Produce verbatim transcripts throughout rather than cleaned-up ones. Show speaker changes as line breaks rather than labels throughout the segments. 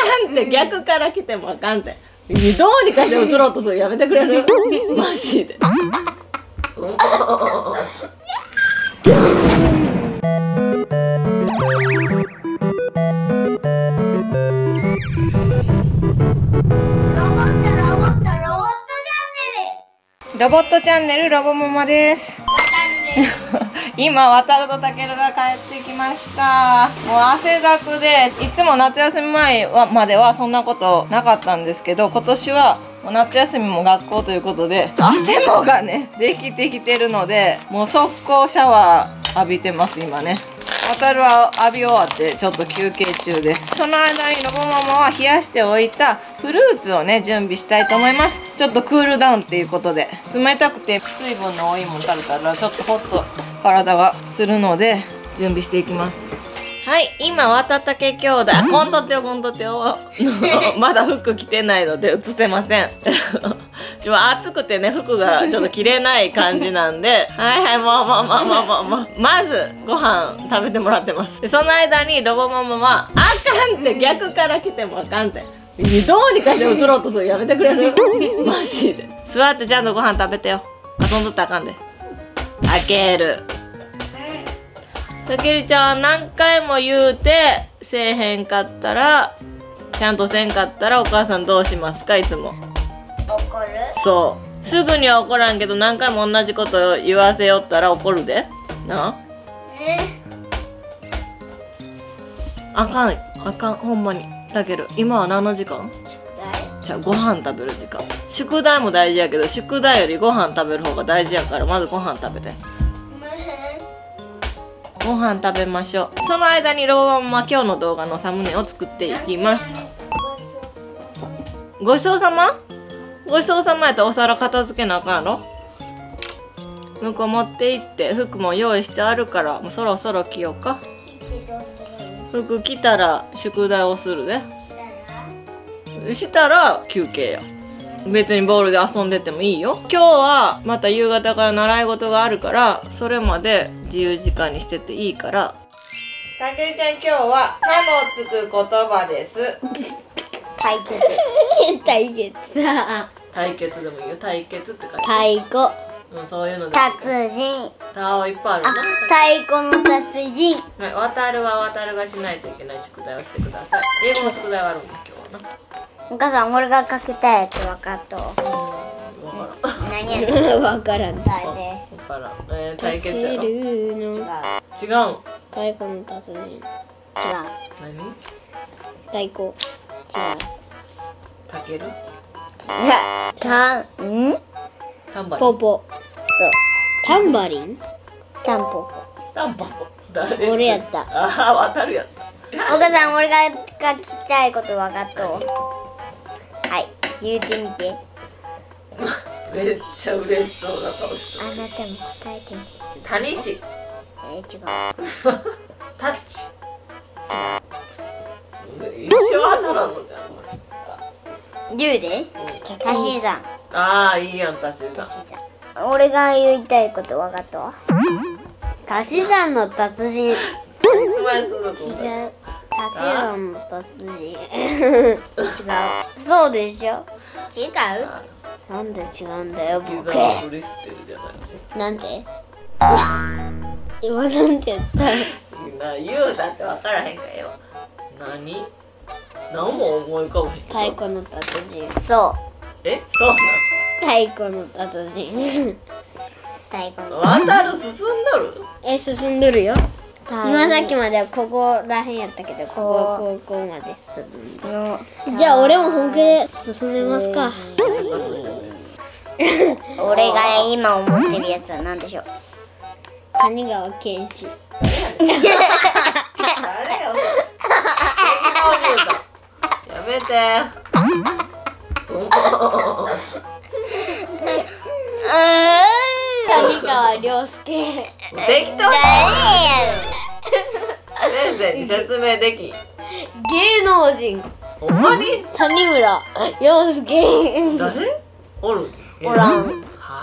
んって逆から来てもあかんって。どうにかして映ろうとするやめてくれる？マジで。
ロボットチャンネルロボママです。今渡るとたけるが帰ってきました。もう汗だくで、いつも夏休み前はまではそんなことなかったんですけど、今年はもう夏休みも学校ということで汗もがねできてきてるので、もう速攻シャワー浴びてます今ね。渡るは浴び終わってちょっと休憩中です。その間にロボママは冷やしておいたフルーツをね準備したいと思います。ちょっとクールダウンっていうことで、冷たくて水分の多いもん食べたらちょっとホッと体がするので準備していきます。はい、今渡竹兄弟、こんとってよこんとってよまだ服着てないので映せませんちょ暑くてね服がちょっと着れない感じなんではいはい、もうもうもうもうもうもうまずご飯食べてもらってます。でその間にロボママはあかんって逆から来てもあかんって、どうにかして映ろうとするやめてくれる？マジで。座ってちゃんとご飯食べてよ。遊んどったらあかんで。たけるたけるちゃん何回も言うてせえへんかったら、ちゃんとせんかったらお母さんどうしますか？いつも
怒る？
そうすぐには怒らんけど、何回も同じこと言わせよったら怒るでな。
え
あかんあかん、ほんまに。たける今は何の時間？じゃあご飯食べる時間。宿題も大事やけど、宿題よりご飯食べる方が大事やから、まずご飯食べて。ご飯食べましょう。その間にローマンは今日の動画のサムネを作っていきます。ごちそうさま？ごちそうさまやったらお皿片付けなあかんやろ。向こう持って行って、服も用意してあるから、もうそろそろ着ようか。服着たら宿題をするで。したら休憩や。別にボールで遊んでてもいいよ。今日はまた夕方から習い事があるから、それまで自由時間にしてていいから。たけるちゃん今日は「た」のつく言葉です。
対決対決
対決でもいいよ。対決って書いて
太鼓、
うん、そういうので
達人、
たをいっぱいあるな。
あ、太鼓の達人。
はい、渡るは渡るがしないといけない宿題をしてください。英語の宿題があるんです今日はな。
お母さん、俺がかけたやつ分かった。
わからん。
何やる？分からん。だね。
わからん。えー、対決やろ。違う。
違う。
違う。
太鼓の達人。違う。
何？
太鼓。違う。
たける？
いや、た、ん？
タンバリン。
ポポ。そう。タンバリン？タンポポ。
タンポポ。誰？
俺やった。
ああ、渡るやった。
お母さん、俺が書きたいこと分かった。はい、言うてみて。
めっちゃ嬉しそうな顔して
あなたも答えてみて。
る。タニシ。
えー、違う。
タッチ。一生当たらんのじゃん。
竜で？足し算。
ああ、いいやん、足し算。
足し算。俺が言いたいこと分かったわ。足し算の達人。
いつまで続くんだ。
違う。足し算の達人。違う。そうでしょ。違う。なんで違うんだよ、ボケ。
ブリステルじゃないし。
なんて？今なんて言った？
な、言うだって分からへんかよ。何？何も思い浮かぶ人。
太鼓の達人。そう。
え、そう
太鼓の達人。太鼓の。
なん？渡る進んどる？
え、進んでるよ。今さっきまではここらへんやったけど、ここここまで進んで。じゃあ俺も本気で進めますか。俺が今思ってるやつは何でしょう？谷川健志。
誰よ。やめて。
谷川亮介。
適当。
誰や
先生に説明できん。
芸能人。
ほんまに？
谷村陽介。
誰？おる？
おらん。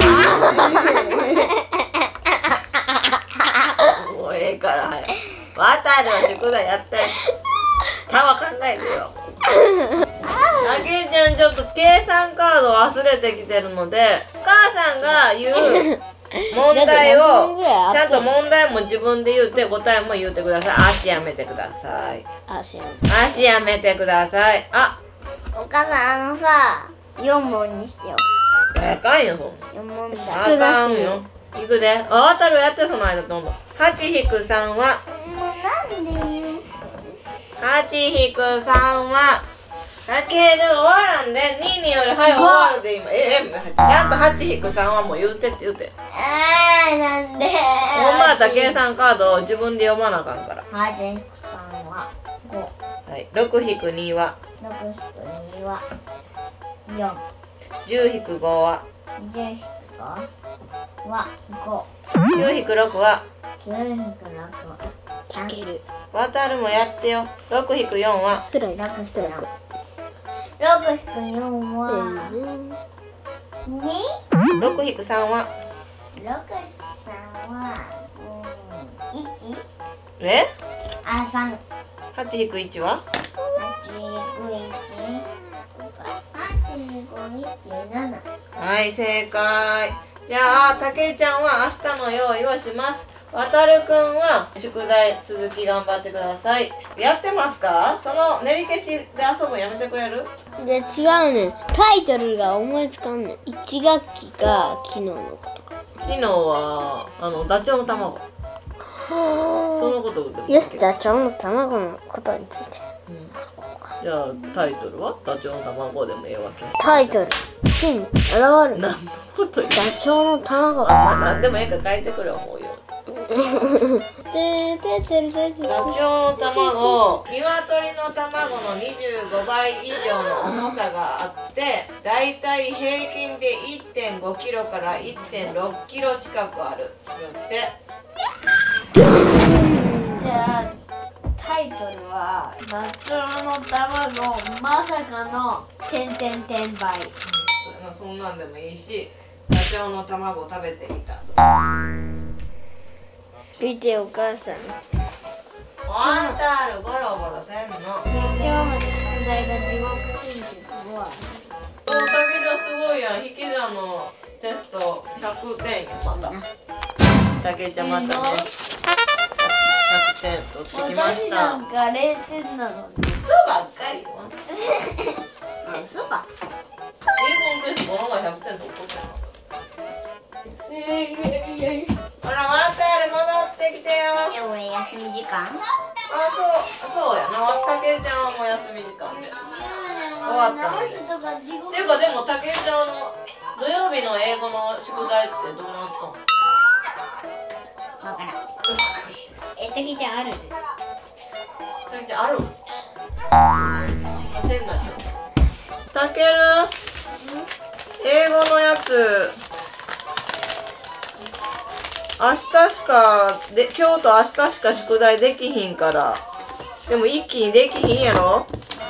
もうええから早く。渡るは宿題やって。たは考えてよ。 あけちゃんちょっと計算カードを忘れてきてるので、お母さんが言う問題をちゃんと問題も自分で言って答えも言ってください。足やめてください。
足やめて。
足やめてください。あ、
お母さん、あのさ、よん問にしてよ。
あかんよそんな。
よん問だ。
少
あか
なすぎる。
んよ。いくで。あ、渡るやってその間どんどん。はち引くさんは
もうなんでよ。
はち引くさんはたける終わらんでにによりはい終わるで今。ええ、ちゃんとはち引くさんはもう言うてって言うて。
あー、なんで。
ほんまやったら計算カードを自分で読まなあかんから。
はち引くさんはご。
はい。ろく引くには
ろく引くにはよん。
じゅう引くごは
じゅう引くごはご。
きゅう引くろくは
きゅう引くろくはさん。
たける。
渡るもやってよ。ろく引くよんは
スライ
ろく引くよん。
く。
ろく引くよんはに。
ろく引くさんは
ろく引くさんは、うん、いち。
え
あ、さん。は
はち引くいちは
ち引くいち。はち引くいち、なな。
はい正解。じゃあたけちゃんは明日の用意をします。わたるくんは宿題続き頑張ってください。やってますか？その練り消しで遊ぶのやめてくれる？
で、違うねん。タイトルが思いつかんねん。いち学期か昨日のことか。
昨日はあのダチョウの卵。そのことでも
よし、ダチョウの卵のことについて。
じゃあタイトルはダチョウの卵でもええわけ。
タイトル。地に現る。
何のこと言う？
ダチョウの卵。
まあ何でもええから書いてくれ思うよ。
てててててて。
ダチョウの卵、鶏の卵のにじゅうごばい以上の重さがあって、だいたい平均で いってんごキロからいってんろっキロ近くある。よって。
じゃあタイトルはダチョウの卵まさかの点点点倍。
そんなんでもいいし、ダチョウの卵食べてみた。
見てお母さん。
ワンタールゴロゴロせんの。
今日の宿題が地獄すぎて怖い。
おたけるはすごいやん。引き算のテストひゃくてんやまた。たけちゃんまたね。ひゃくてん取ってきまし
私
た。
なんかれいてんなのに。
嘘ばっかりよ。
嘘か。
英語のテストこの前ひゃくてん取っとったよ。ほらワンタール戻ってきてよ。
え、俺休み時間？
あ、そう、そうやな。たけちゃんはもう休み時間で終わったので。
とか地獄。
っていうかでもたけちゃんの土曜日の英語の宿題ってどうなったの？
わからん。え、たけちゃんある？
たけちゃんある？焦んなちゃう。たける、英語のやつ明日しかで今日と明日しか宿題できひんから。でも一気にできひんやろ？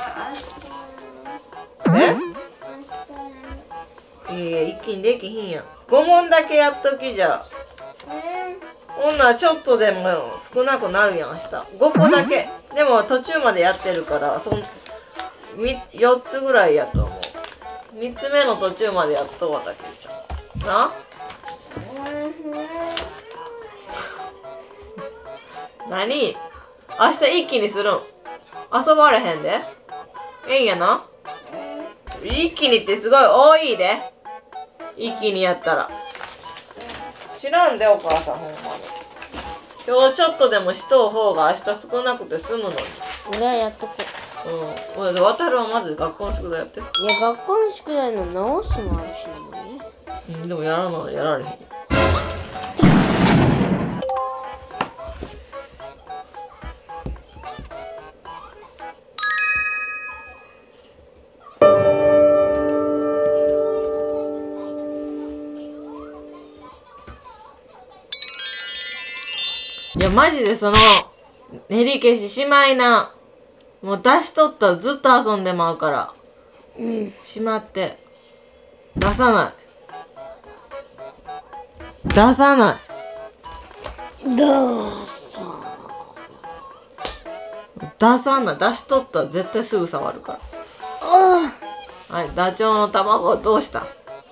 え？いや一気にできひんやん。ご問だけやっときじゃ。ほんならちょっとでも少なくなるやん明日。ごこだけ。でも途中までやってるからそんよっつぐらいやと思う。みっつめの途中までやっとわたけちゃん。な？何？明日一気にするん？遊ばれへんで？ええんやな？一気にってすごい多いで。一気にやったら。知らんでお母さんほんまに。今日ちょっとでもしとう方が明日少なくて済むのに。
俺はやっとこう。
うん。渡るはまず学校の宿題やって。
いや、学校の宿題の直しもあるしなもんね。
うん、でもやらないやられへん。いやマジでその練り消ししまいな。もう出しとったらずっと遊んでまうから。
うん。
しまって出さない。出さない。
どうした？
出さない。出しとったら絶対すぐ触るから。 はい、ダチョウの卵をどうした？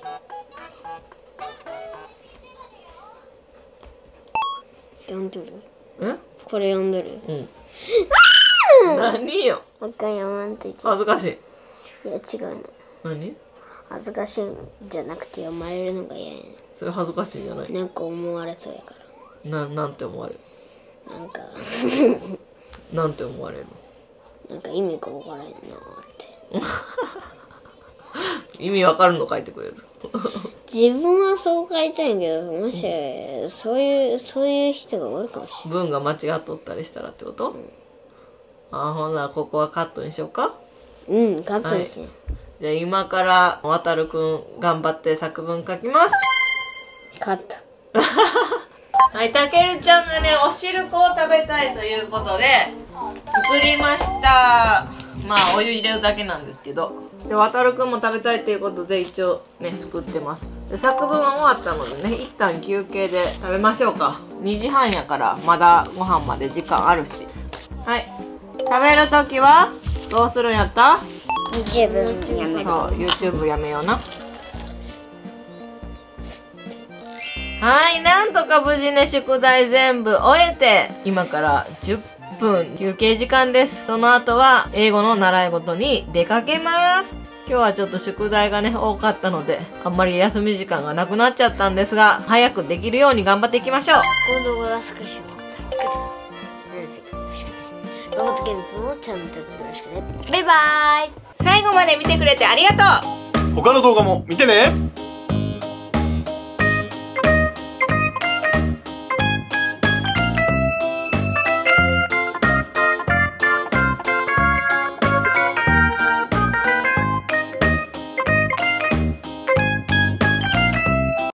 読んでる。
え？
これ読んでる。
うん。何よ。
もう一回読まんといて。
恥ずかしい。
いや違うの。
何？
恥ずかしいんじゃなくて読まれるのが嫌やね
それ恥ずかしいんじゃない？
ん。なんか思われそうやか
な、なんて思われる？
ら。なんか
なんて思われるの？
なんか意味がわからへんなーって。
意味わかるの書いてくれる？
自分はそう書いたんやけど、もしそういうそういう人がおるかもしれ
文が間違っとったりしたらってこと？うん、あ、ほんならここはカットにしようか。
うん、カットにしよう。
はい、じゃあ今からわたるくん頑張って作文書きます。
カット。
はい、たけるちゃんがね、お汁粉を食べたいということで作りました。まあお湯入れるだけなんですけど、でわたるくんも食べたいということで一応ね作ってます。で作文は終わったのでね、一旦休憩で食べましょうか。にじはんやからまだご飯まで時間あるし。はい、食べるときはどうするんやった？
YouTube やめる。
そう、YouTube やめような。はい、なんとか無事ね、宿題全部終えて、今からじゅっぷん休憩時間です。その後は英語の習い事に出かけます。今日はちょっと宿題がね、多かったので、あんまり休み時間がなくなっちゃったんですが、早くできるように頑張っていきましょう。
この動画が少し終わったら、グツグツ、よろしくね。ロボットゲームズのチャンネル登録よろしくね。バイバーイ。
最後まで見てくれてありがとう。
他の動画も見てね。